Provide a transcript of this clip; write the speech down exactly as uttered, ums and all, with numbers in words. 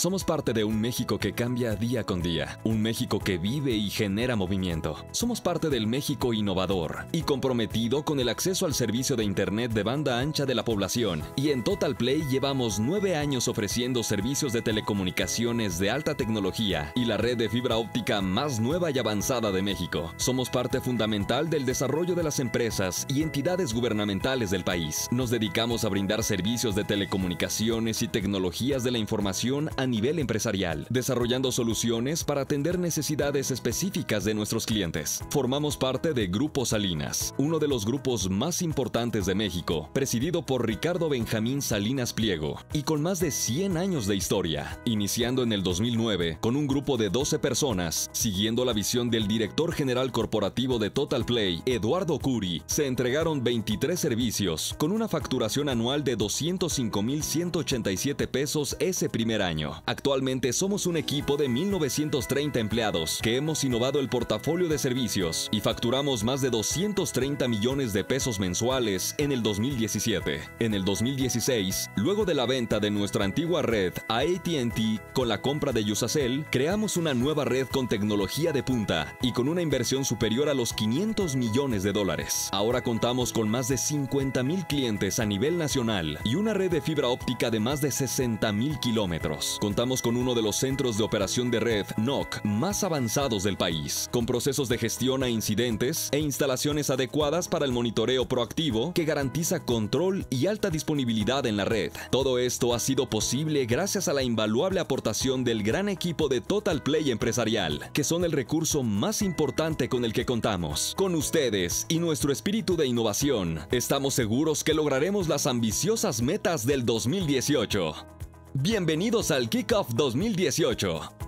Somos parte de un México que cambia día con día, un México que vive y genera movimiento. Somos parte del México innovador y comprometido con el acceso al servicio de Internet de banda ancha de la población. Y en Total Play llevamos nueve años ofreciendo servicios de telecomunicaciones de alta tecnología y la red de fibra óptica más nueva y avanzada de México. Somos parte fundamental del desarrollo de las empresas y entidades gubernamentales del país. Nos dedicamos a brindar servicios de telecomunicaciones y tecnologías de la información a nivel empresarial, desarrollando soluciones para atender necesidades específicas de nuestros clientes. Formamos parte de Grupo Salinas, uno de los grupos más importantes de México, presidido por Ricardo Benjamín Salinas Pliego, y con más de cien años de historia, iniciando en el dos mil nueve con un grupo de doce personas, siguiendo la visión del director general corporativo de Total Play, Eduardo Curi, se entregaron veintitrés servicios, con una facturación anual de doscientos cinco mil ciento ochenta y siete pesos ese primer año. Actualmente somos un equipo de mil novecientos treinta empleados que hemos innovado el portafolio de servicios y facturamos más de doscientos treinta millones de pesos mensuales en el dos mil diecisiete. En el dos mil dieciséis, luego de la venta de nuestra antigua red a A T and T con la compra de Yusacell, creamos una nueva red con tecnología de punta y con una inversión superior a los quinientos millones de dólares. Ahora contamos con más de cincuenta mil clientes a nivel nacional y una red de fibra óptica de más de sesenta mil kilómetros. Contamos con uno de los centros de operación de red N O C más avanzados del país, con procesos de gestión a incidentes e instalaciones adecuadas para el monitoreo proactivo que garantiza control y alta disponibilidad en la red. Todo esto ha sido posible gracias a la invaluable aportación del gran equipo de Total Play Empresarial, que son el recurso más importante con el que contamos. Con ustedes y nuestro espíritu de innovación, estamos seguros que lograremos las ambiciosas metas del dos mil dieciocho. Bienvenidos al Kickoff dos mil dieciocho.